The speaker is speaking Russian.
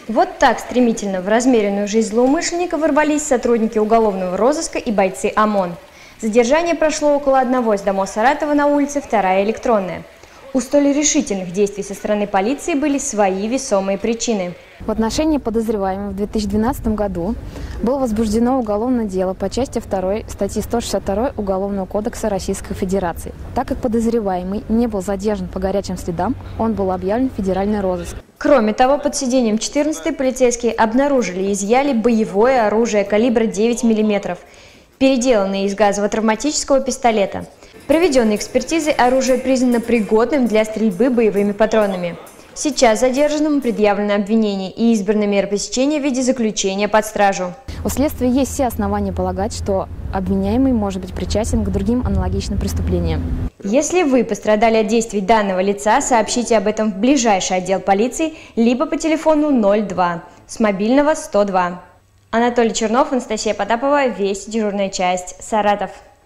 Вот так стремительно в размеренную жизнь злоумышленника ворвались сотрудники уголовного розыска и бойцы ОМОН. Задержание прошло около одного из домов Саратова на улице 2-я Электронная. У столь решительных действий со стороны полиции были свои весомые причины. В отношении подозреваемого в 2012 году было возбуждено уголовное дело по части 2 статьи 162 Уголовного кодекса Российской Федерации. Так как подозреваемый не был задержан по горячим следам, он был объявлен в федеральный розыск. Кроме того, под сиденьем 14-й полицейские обнаружили и изъяли боевое оружие калибра 9 мм, переделанное из газово-травматического пистолета. Проведенной экспертизой оружие признано пригодным для стрельбы боевыми патронами. Сейчас задержанному предъявлено обвинение и избрана мера пресечения в виде заключения под стражу. У следствия есть все основания полагать, что обвиняемый может быть причастен к другим аналогичным преступлениям. Если вы пострадали от действий данного лица, сообщите об этом в ближайший отдел полиции либо по телефону 02 с мобильного 102. Анатолий Чернов, Анастасия Потапова, Вести, дежурная часть, Саратов.